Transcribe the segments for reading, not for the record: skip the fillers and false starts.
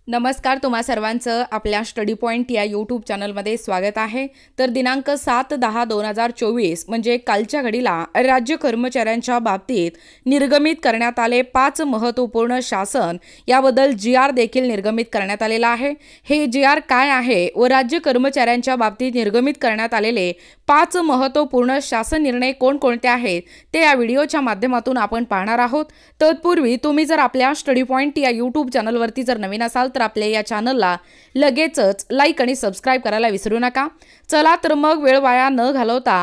नमस्कार, तुम्हा सर्वांचं आपल्या स्टडी पॉइंट या यूट्यूब चॅनलमध्ये स्वागत आहे। तर दिनांक 7/10/2024 म्हणजे कालच्या घडीला राज्य कर्मचाऱ्यांच्या बाबतीत निर्गमित करण्यात आले 5 महत्त्वपूर्ण शासन याबद्दल GR देखील निर्गमित करण्यात आलेला आहे। हे GR काय आहे व राज्य कर्मचाऱ्यांच्या बाबतीत निर्गमित करण्यात आलेले 5 महत्त्वपूर्ण शासन निर्णय कोणकोणते आहेत ते या व्हिडिओच्या माध्यमातून आपण पाहणार आहोत। तत्पूर्वी तुम्ही जर आपल्या स्टडी पॉइंट या यूट्यूब चॅनलवरती जर नवीन असाल तर आपल्या या चॅनलला लगेचच लाईक आणि सबस्क्राइब करायला विसरू नका। चला तर मग वेळ वाया न घालवता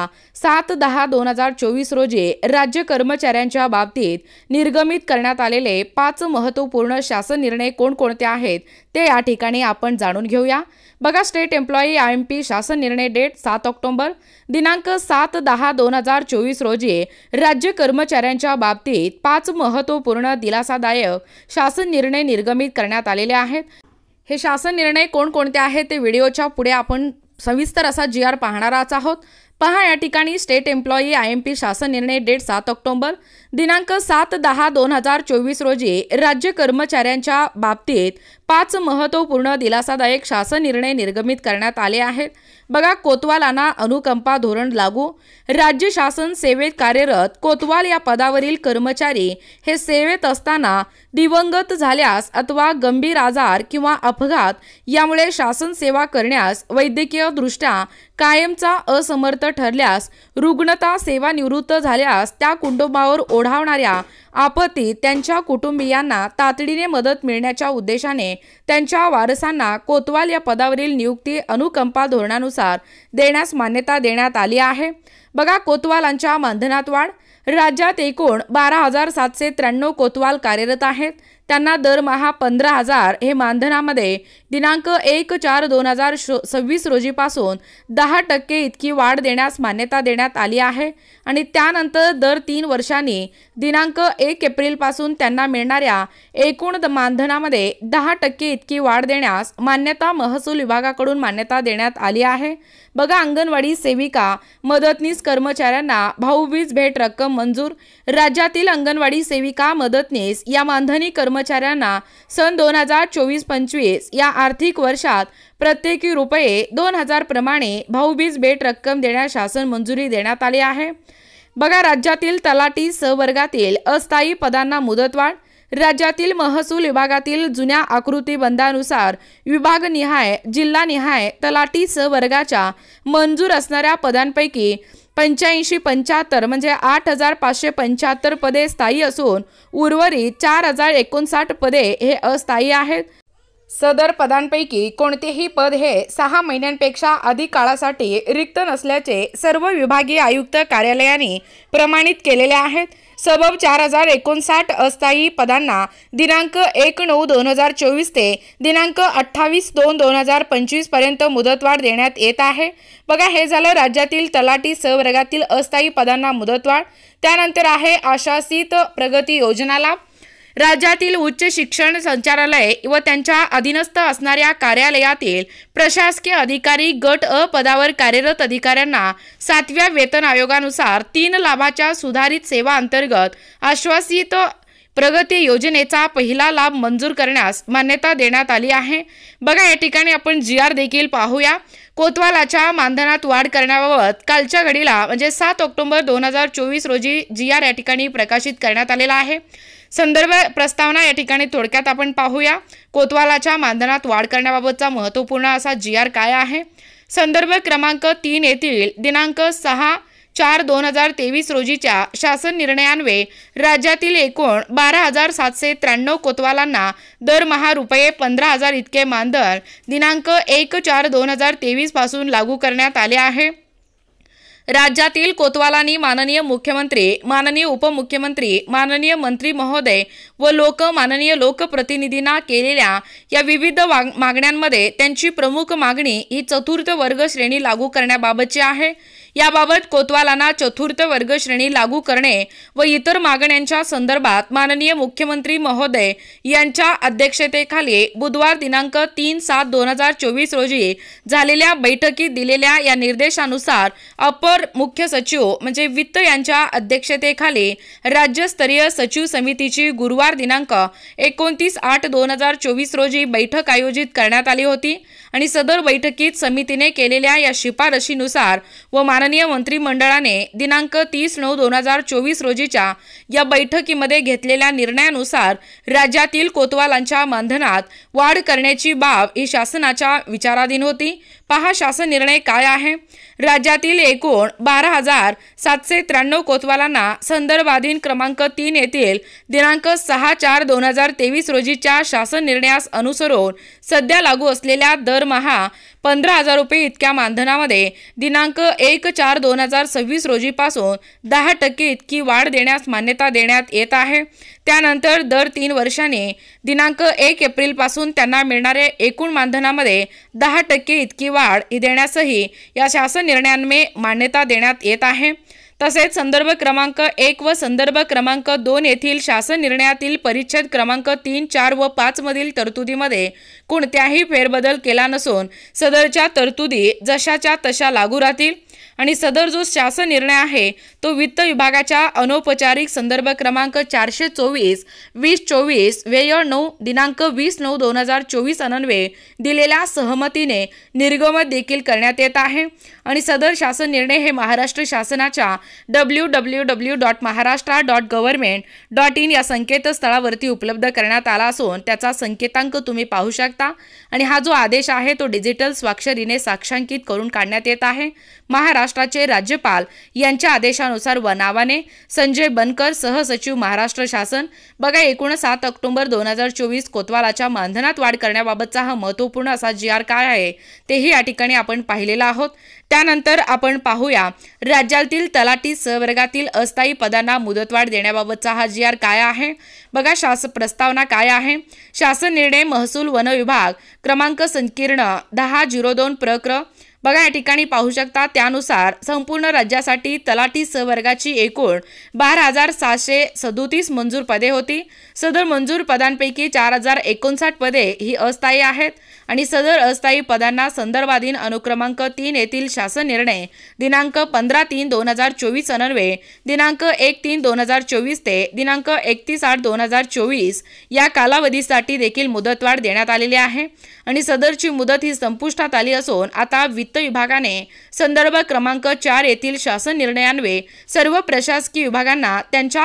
7/10/2024 रोजी राज्य कर्मचाऱ्यांच्या बाबतीत निर्गमित करण्यात आलेले 5 महत्त्वपूर्ण शासन निर्णय कोणकोणते आहेत ते या ठिकाणी आपण जाणून घेऊया। बघा, स्टेट एम्प्लॉई IMP शासन निर्णय डेट 7 ऑक्टोबर दिनांक 7/10/2024 रोजी राज्य कर्मचाऱ्यांच्या बाबतीत 5 महत्त्वपूर्ण दिलासादायक शासन निर्णय निर्गमित करण्यात आलेले आहेत। हे शासन निर्णय कोणकोणते आहेत ते व्हिडिओच्या पुढे आपण सविस्तर असा GR पाहणारच आहोत। पहा, या ठिकाणी स्टेट एम्प्लॉई IMP शासन निर्णय डेट 7 ऑक्टोबर दिनांक 7/10/2024 रोजी राज्य कर्मचाऱ्यांच्या बाबतीत 5 महत्त्वपूर्ण दिलासादायक शासन निर्णय निर्गमित करण्यात आले आहेत। बघा, कोतवालांना अनुकंपा धोरण लागू। राज्य शासन सेवेत कार्यरत कोतवाल या पदावरील कर्मचारी हे सेवेत असताना दिवंगत झाल्यास अथवा गंभीर आजार किंवा अपघात यामुळे शासन सेवा करण्यास वैद्यकीय दृष्ट्या कायमचा असमर्थ ठरल्यास, रुग्णता सेवानिवृत्त झाल्यास त्या कुटुंबावर ओढावणाऱ्या आपत्तीत त्यांच्या कुटुंबियांना तातडीने मदत मिळण्याच्या उद्देशाने त्यांच्या वारसांना कोतवाल या पदावरील नियुक्ती अनुकंपा धोरणानुसार देण्यास मान्यता देण्यात आली आहे। बघा, कोतवालांच्या मानधनात वाढ। राज्यात एकूण 12,793 कोतवाल कार्यरत आहेत। त्यांना दरमहा 15,000 हे मानधनामध्ये दिनांक 1/4/2026 रोजीपासून 10% इतकी वाढ देण्यास मान्यता देण्यात आली आहे आणि त्यानंतर दर 3 वर्षांनी दिनांक 1 एप्रिलपासून त्यांना मिळणाऱ्या एकूण मानधनामध्ये 10% इतकी वाढ देण्यास मान्यता महसूल विभागाकडून मान्यता देण्यात आली आहे। बघा, अंगणवाडी सेविका मदतनीस कर्मचाऱ्यांना भाऊबीज भेट रक्कम मंजूर। राज्यातील अंगणवाडी सेविका मदतनीस या मानधनी कर्मचाऱ्यांना सन 2024-25 या आर्थिक वर्षात प्रत्येकी रुपये 2,000 प्रमाणे भाऊबीज भेट रक्कम देण्यास शासन मंजुरी देण्यात आली आहे। बघा, राज्यातील तलाठी सहवर्गातील अस्थायी पदांना मुदतवाढ। राज्यातील महसूल विभागातील जुन्या आकृतीबंधानुसार विभागनिहाय जिल्हानिहाय तलाठी सहवर्गाच्या मंजूर असणाऱ्या पदांपैकी 85-75 म्हणजे 8,575 पदे स्थायी असून उर्वरित 4,059 पदे हे अस्थायी आहेत। सदर पदांपैकी कोणतेही पद हे 6 महिन्यांपेक्षा अधिक काळासाठी रिक्त नसल्याचे सर्व विभागीय आयुक्त कार्यालयाने प्रमाणित केलेले आहेत। सबब 4,059 अस्थायी पदांना दिनांक 1/9/2024 ते दिनांक 28/2/2025 पर्यंत मुदतवाढ देण्यात येत आहे। बघा, हे झालं राज्यातील तलाठी सहवर्गातील अस्थायी पदांना मुदतवाढ। त्यानंतर आहे आशासित प्रगती योजना लाभ। राज्यातील उच्च शिक्षण संचालनालय व त्यांच्या अधीनस्थ असणाऱ्या कार्यालयातील प्रशासकीय अधिकारी गट अ पदावर कार्यरत अधिकाऱ्यांना 7व्या वेतन आयोगानुसार 3 लाभाच्या सुधारित सेवा अंतर्गत आश्वासित प्रगती योजनेचा पहिला लाभ मंजूर करण्यास मान्यता देण्यात आली आहे। बघा, या ठिकाणी आपण GR देखील पाहूया। कोतवालाच्या मानधनात वाढ करण्याबाबत कालच्या घडीला म्हणजे 7 ऑक्टोबर 2024 रोजी GR या ठिकाणी प्रकाशित करण्यात आलेला आहे। संदर्भ प्रस्तावना या ठिकाणी थोडक्यात आपण पाहूया। कोतवालाच्या मानधनात वाढ करण्याबाबतचा महत्त्वपूर्ण असा GR काय आहे। संदर्भ क्रमांक 3 येथील दिनांक 6/4/2023 रोजीच्या शासन निर्णयान्वये राज्यातील एकूण 12,793 कोतवालांना दरमहा रुपये 15,000 इतके मानधन दिनांक 1/4/2023 पासून लागू करण्यात आले आहे। राज्यातील कोतवालांनी माननीय मुख्यमंत्री, माननीय उपमुख्यमंत्री, माननीय मंत्री महोदय व माननीय लोकप्रतिनिधींना केलेल्या या विविध मागण्यांमध्ये त्यांची प्रमुख मागणी ही चतुर्थ वर्ग श्रेणी लागू करण्याबाबतची आहे। याबाबत कोतवालांना चतुर्थ वर्ग श्रेणी लागू करणे व इतर मागण्यांच्या संदर्भात माननीय मुख्यमंत्री महोदय यांच्या अध्यक्षतेखाली बुधवार दिनांक 3/7/2024 रोजी झालेल्या बैठकीत दिलेल्या या निर्देशानुसार अपर मुख्य सचिव म्हणजे वित्त यांच्या अध्यक्षतेखाली राज्यस्तरीय सचिव समितीची गुरुवार दिनांक 29/8/2024 रोजी बैठक आयोजित करण्यात आली होती आणि सदर बैठकीत समितीने केलेल्या या शिफारशीनुसार व माननीय मंत्रिमंडळाने दिनांक 30/9/2024 रोजीच्या या बैठकीमध्ये घेतलेल्या निर्णयानुसार राज्यातील कोतवालांच्या मानधनात वाढ करण्याची बाब ही शासनाच्या विचाराधीन होती। पहा शासन निर्णय काय आहे। राज्यातील एकूण 12,793 कोतवालांना संदर्भाधीन क्रमांक 3 येथील दिनांक 6/4/2023 रोजीच्या शासन निर्णयास अनुसरून सध्या लागू असलेल्या दरमहा 15,000 रुपये इतक्या मानधनामध्ये दिनांक 1/4/2026 रोजीपासून 10% इतकी वाढ देण्यास मान्यता देण्यात येत आहे। त्यानंतर दर 3 वर्षांनी दिनांक 1 एप्रिलपासून त्यांना मिळणाऱ्या एकूण मानधनामध्ये 10% इतकी वाढ ही देण्यासही या शासन निर्णयाने मान्यता देण्यात येत आहे। तसेच संदर्भ क्रमांक 1 व संदर्भ क्रमांक 2 येथील शासन निर्णयातील परिच्छेद क्रमांक 3, 4 व 5 मधील तरतुदीमध्ये कोणत्याही फेरबदल केला नसून सदरच्या तरतुदी जशाच्या तशा लागू राहतील आणि सदर जो शासन निर्णय आहे तो वित्त विभागाच्या अनौपचारिक संदर्भ क्रमांक 424/2024 व्यय 9 दिनांक 20/9/2024 अन्वये दिलेल्या सहमतीने निर्गमन देखील करण्यात येत आहे आणि सदर शासन निर्णय हे महाराष्ट्र शासनाच्या www.maharashtra.government.in या संकेतस्थळावरती उपलब्ध करण्यात आला असून त्याचा संकेतांक तुम्ही पाहू शकता आणि हा जो आदेश आहे तो डिजिटल स्वाक्षरीने साक्षांकित करून काढण्यात येत आहे। महाराष्ट्राचे राज्यपाल यांच्या आदेशानुसार व नावाने संजय बनकर सहसचिव महाराष्ट्र शासन। बघा 7 ऑक्टोबर 2024 कोतवालाच्या मानधनात वाढ करण्याबाबतचा हा महत्त्वपूर्ण असा GR काय आहे तेही या ठिकाणी आपण पाहिलेला आहोत। त्यानंतर आपण पाहूया राज्यातील तलाठी सहवर्गातील अस्थायी पदांना मुदतवाढ देण्याबाबतचा हा GR काय आहे। बघा शासन प्रस्तावना काय आहे। शासन निर्णय महसूल वन विभाग क्रमांक संकीर्ण 10/02 प्रक्र बघा या ठिकाणी पाहू शकता त्यानुसार संपूर्ण राज्यासाठी तलाठी सहवर्गाची एकूण 12,737 मंजूर पदे होती। सदर मंजूर पदांपैकी 4,059 पदे ही अस्थायी आहेत आणि सदर अस्थायी पदांना संदर्भाधीन अनुक्रमांक 3 येथील शासन निर्णय दिनांक 15/3/2024 अन्वये दिनांक 1/3/2024 ते दिनांक 31/8/2024 या कालावधीसाठी देखील मुदतवाढ देण्यात आलेली आहे आणि सदरची मुदत ही संपुष्टात आली असून आता वित्त विभागाने संदर्भ क्रमांक 4 येथील शासन निर्णयान्वये सर्व प्रशासकीय विभागांना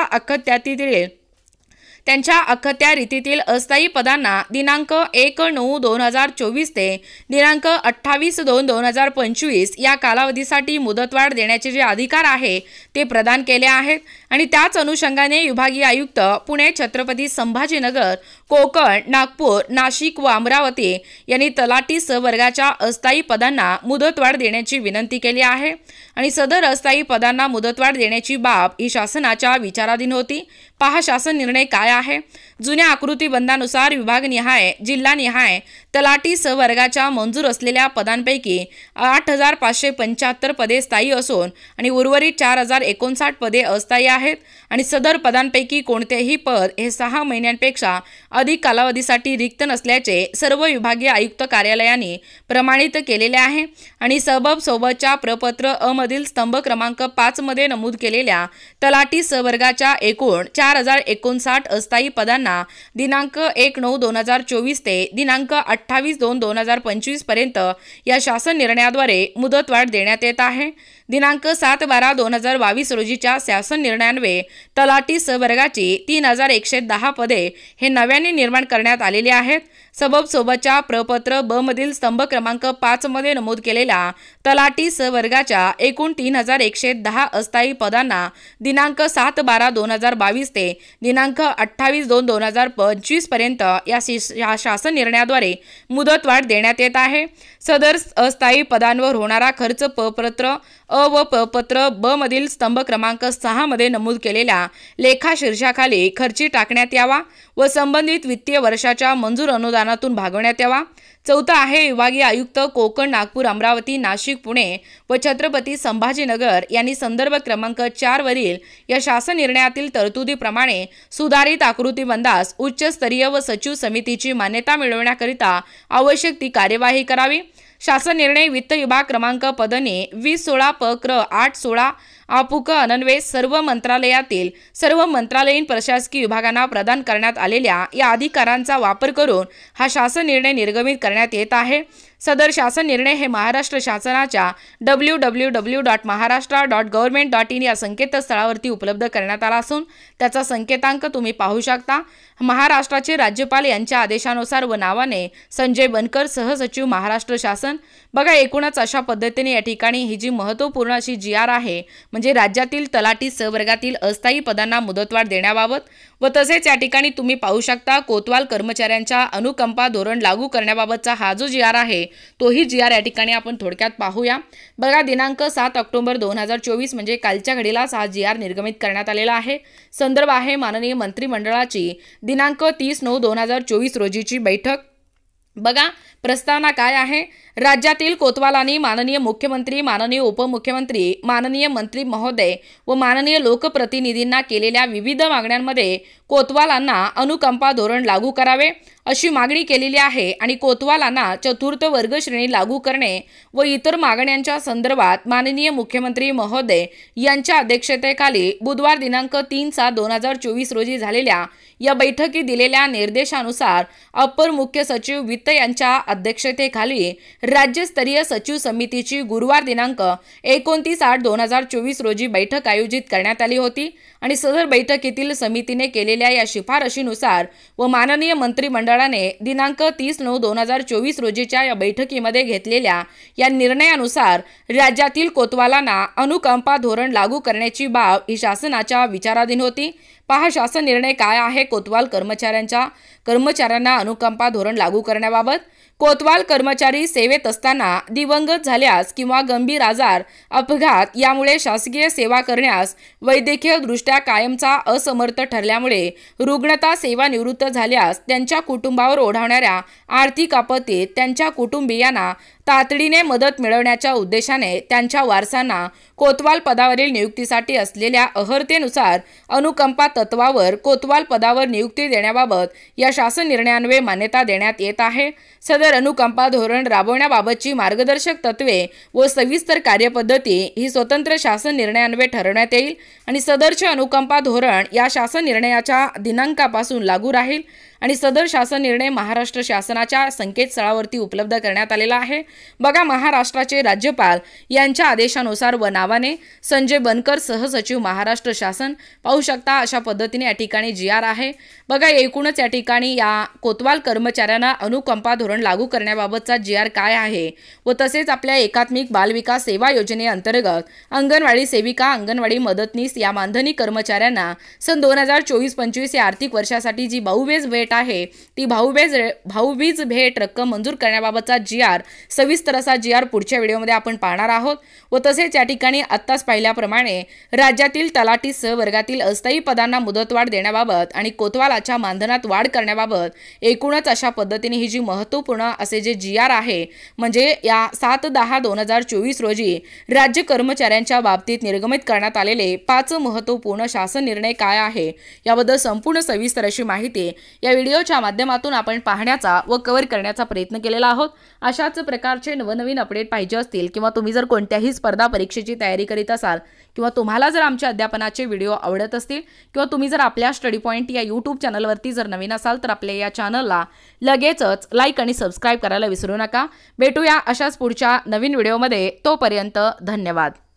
त्यांच्या अखत्या रीतीतील अस्थायी पदांना दिनांक 1/9/2024 ते दिनांक 28/2/2025 या कालावधीसाठी मुदतवाढ देण्याचे जे अधिकार आहे ते प्रदान केले आहेत आणि त्याच अनुषंगाने विभागीय आयुक्त पुणे, छत्रपती संभाजीनगर, कोकण, नागपूर, नाशिक व अमरावती यांनी तलाठी सहवर्गाच्या अस्थायी पदांना मुदतवाढ देण्याची विनंती केली आहे आणि सदर अस्थायी पदांना मुदतवाढ देण्याची बाब ही शासनाच्या विचाराधीन होती। पहा शासन निर्णय काय आहे। जुन्या आकृतीबंधानुसार विभागनिहाय जिल्हानिहाय तलाठी सहवर्गाच्या मंजूर असलेल्या पदांपैकी 8,575 पदे स्थायी असून आणि उर्वरित 4,059 पदे अस्थायी आहेत आणि सदर पदांपैकी कोणतेही पद हे 6 महिन्यांपेक्षा अधिक कालावधीसाठी रिक्त नसल्याचे सर्व विभागीय आयुक्त कार्यालयांनी प्रमाणित केलेले आहे आणि सोबतच्या प्रपत्र अ मधील स्तंभ क्रमांक 5 मध्ये नमूद केलेल्या तलाठी सहवर्गाच्या एकूण 4,059 अस्थायी पदांना दिनांक 1/9/2024 ते दिनांक 28/2/2025 पर्यंत या शासन निर्णयाद्वारे मुदतवाढ देण्यात येत आहे। दिनांक 7/12/2022 रोजीच्या शासन निर्णयान्वये तलाठी सहवर्गाची 3,110 पदे हे नव्याने निर्माण करण्यात आलेली आहेत। सोबतच्या प्रपत्र ब मधील स्तंभ क्रमांक 5 मध्ये नमूद केलेल्या तलाठी सहवर्गाच्या एकूण 3,110 अस्थायी पदांना दिनांक 7/12/2022 ते दिनांक 28/2/2025 पर्यंत या शासन निर्णयाद्वारे मुदतवाढ देण्यात येत आहे। सदर अस्थायी पदांवर होणारा खर्च पत्र अ व पत्र ब मधील स्तंभ क्रमांक 6 मध्ये नमूद केलेल्या लेखा शीर्षाखाली खर्ची टाकण्यात यावा व संबंधित वित्तीय वर्षाच्या मंजूर अनुदानातून भागवण्यात यावा। चौथा आहे विभागीय आयुक्त कोकण, नागपूर, अमरावती, नाशिक, पुणे व छत्रपती संभाजीनगर यांनी संदर्भ क्रमांक 4 वरील या शासन निर्णयातील तरतुदीप्रमाणे सुधारित आकृतीबंधास उच्चस्तरीय व सचिव समितीची मान्यता मिळवण्याकरिता आवश्यक ती कार्यवाही करावी। शासन निर्णय वित्त विभाग क्रमांक पदने 2016 पक्र 816 आपुक अनन्वये सर्व मंत्रालयातील सर्व मंत्रालयीन प्रशासकीय विभागांना प्रदान करण्यात आलेल्या या अधिकारांचा वापर करून हा शासन निर्णय निर्गमित करण्यात येत आहे। सदर शासन निर्णय हे महाराष्ट्र शासनाच्या www.maharashtra.government.in या संकेतस्थळावरती उपलब्ध करण्यात आला असून त्याचा संकेतांक तुम्ही पाहू शकता। महाराष्ट्राचे राज्यपाल यांच्या आदेशानुसार व नावाने संजय बनकर, सहसचिव, महाराष्ट्र शासन। बघा, एकूणच अशा पद्धतीने या ठिकाणी ही जी महत्त्वपूर्ण अशी GR आहे म्हणजे राज्यातील तलाठी सहवर्गातील अस्थायी पदांना मुदतवाढ देण्याबाबत व तसेच या ठिकाणी तुम्ही पाहू शकता कोतवाल कर्मचाऱ्यांच्या अनुकंपा धोरण लागू करण्याबाबतचा हा जो GR आहे तोही GR या ठिकाणी आपण थोडक्यात पाहूया। बघा, दिनांक 7 ऑक्टोबर 2024 म्हणजे कालच्या घडीलाच हा GR निर्गमित करण्यात आलेला आहे। संदर्भ आहे माननीय मंत्रिमंडळाची दिनांक 30/9/2024 रोजीची बैठक। बघा, प्रस्तावना काय आहे। राज्यातील कोतवालांनी माननीय मुख्यमंत्री, माननीय उपमुख्यमंत्री, माननीय मंत्री महोदय व माननीय लोकप्रतिनिधींना केलेल्या विविध मागण्यांमध्ये कोतवालांना अनुकंपा धोरण लागू करावे अशी मागणी केलेली आहे आणि कोतवालांना चतुर्थ वर्ग श्रेणी लागू करणे व इतर मागण्यांच्या संदर्भात माननीय मुख्यमंत्री महोदय यांच्या अध्यक्षतेखाली बुधवार दिनांक 3/7/2024 रोजी झालेल्या या बैठकीत दिलेल्या निर्देशानुसार अप्पर मुख्य सचिव वित्त यांच्या अध्यक्षतेखाली राज्यस्तरीय सचिव समितीची गुरुवार दिनांक 29/8/2024 रोजी बैठक आयोजित करण्यात आली होती आणि सदर बैठकीतील समितीने केलेल्या या शिफारशीनुसार व माननीय मंत्रिमंडळाने दिनांक 30/9/2024 रोजीच्या या बैठकीमध्ये घेतलेल्या या निर्णयानुसार राज्यातील कोतवालांना अनुकंपा धोरण लागू करण्याची बाब ही शासनाच्या विचाराधीन होती। पहा, शासन निर्णय काय आहे कोतवाल कर्मचाऱ्यांना अनुकंपा धोरण लागू करण्याबाबत। कोतवाल कर्मचारी सेवेत असताना दिवंगत झाल्यास किंवा गंभीर आजार, अपघात यामुळे शासकीय सेवा करण्यास वैद्यकीय दृष्ट्या कायमचा असमर्थ ठरल्यामुळे रुग्णता सेवानिवृत्त झाल्यास त्यांच्या कुटुंबावर ओढवणाऱ्या आर्थिक आपत्तीत त्यांच्या कुटुंबियांना तातडीने मदत मिळवण्याच्या उद्देशाने त्यांच्या वारसांना कोतवाल पदावरील नियुक्तीसाठी असलेल्या अर्हतेनुसार अनुकंपा तत्वावर कोतवाल पदावर नियुक्ती देण्याबाबत या शासन निर्णयान्वये मान्यता देण्यात येत आहे। सदर अनुकंपा धोरण राबवण्याबाबतची मार्गदर्शक तत्वे व सविस्तर कार्यपद्धती ही स्वतंत्र शासन निर्णयान्वये ठरवण्यात येईल आणि सदरचे अनुकंपा धोरण या शासन निर्णयाच्या दिनांकापासून लागू राहील आणि सदर शासन निर्णय महाराष्ट्र शासनाच्या संकेतस्थळावरती उपलब्ध करण्यात आलेला आहे। बघा, महाराष्ट्राचे राज्यपाल यांच्या आदेशानुसार व नावाने संजय बनकर, सहसचिव, महाराष्ट्र शासन। पाहू शकता अशा पद्धतीने या ठिकाणी GR आहे। बघा, एकूणच या ठिकाणी या कोतवाल कर्मचाऱ्यांना अनुकंपा धोरण लागू करण्याबाबतचा GR काय आहे व तसेच आपल्या एकात्मिक बालविकास सेवा योजनेअंतर्गत अंगणवाडी सेविका, अंगणवाडी मदतनीस या मानधनी कर्मचाऱ्यांना सन 2024-25 या आर्थिक वर्षासाठी जी भाऊबीज भेट आहे ती भाऊबीज भेट रक्कम मंजूर करण्याबाबतचा GR सविस्तर असा GR पुढच्या व्हिडिओमध्ये आपण पाहणार आहोत व तसेच या ठिकाणी आत्ताच पाहिल्याप्रमाणे राज्यातील तलाठी सहवर्गातील अस्थायी पदांना मुदतवाढ देण्याबाबत आणि कोतवालाच्या मानधनात वाढ करण्याबाबत एकूणच अशा पद्धतीने ही जी महत्त्वपूर्ण असे जे GR आहे म्हणजे या 7/10/2024 रोजी राज्य कर्मचाऱ्यांच्या बाबतीत निर्गमित करण्यात आलेले 5 महत्त्वपूर्ण शासन निर्णय काय आहे याबद्दल संपूर्ण सविस्तर अशी माहिती या व्हिडिओच्या माध्यमातून आपण पाहण्याचा व कव्हर करण्याचा प्रयत्न केलेला आहोत। अशाच प्रकारचे नवनवीन अपडेट पाहिजे असतील किंवा तुम्ही जर कोणत्याही स्पर्धा परीक्षेची तयारी करीत असाल किंवा तुम्हाला जर आमच्या अध्यापनाचे व्हिडिओ आवडत असतील किंवा तुम्ही जर आपल्या स्टडी पॉइंट या YouTube चॅनलवरती जर नवीन असाल तर आपल्या या चॅनलला लगेचच लाईक आणि सबस्क्राइब करायला विसरू नका। भेटूया अशाच पुढच्या नवीन व्हिडिओमध्ये, तोपर्यंत धन्यवाद।